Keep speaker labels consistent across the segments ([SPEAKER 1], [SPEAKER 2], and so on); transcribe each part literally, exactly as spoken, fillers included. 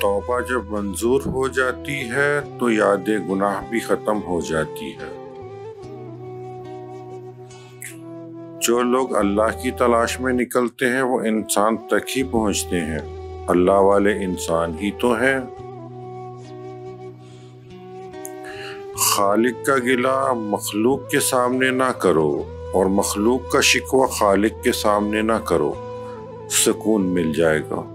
[SPEAKER 1] तौबा जब मंजूर हो जाती है तो याद गुनाह भी खत्म हो जाती है। जो लोग अल्लाह की तलाश में निकलते हैं वो इंसान तक ही पहुंचते हैं। अल्लाह वाले इंसान ही तो हैं। खालिक का गिला मखलूक के सामने ना करो और मखलूक का शिकवा खालिक के सामने ना करो, सुकून मिल जाएगा।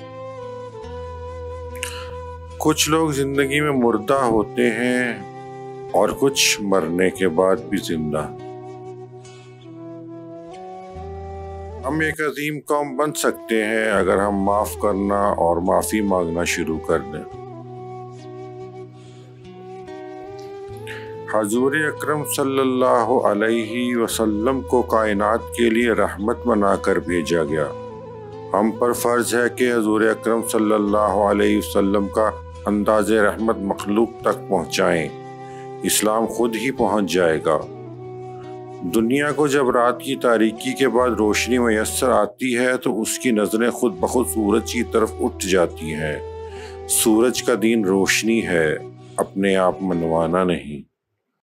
[SPEAKER 1] कुछ लोग जिंदगी में मुर्दा होते हैं और कुछ मरने के बाद भी जिंदा। हम एक अजीम कौम बन सकते हैं अगर हम माफ करना और माफी मांगना शुरू कर दें। हजूर अकरम सल्लल्लाहु अलैहि वसल्लम को कायनात के लिए रहमत बनाकर भेजा गया। हम पर फर्ज है कि हजूर अकरम सल्लल्लाहु अलैहि वसल्लम का अंदाज़े रहमत मखलूक तक पहुँचाएं। इस्लाम खुद ही पहुँच जाएगा। दुनिया को जब रात की तारीकी के बाद रोशनी मैसर आती है तो उसकी नज़रें खुद ब खुद सूरज की तरफ उठ जाती हैं। सूरज का दीन रोशनी है, अपने आप मनवाना नहीं।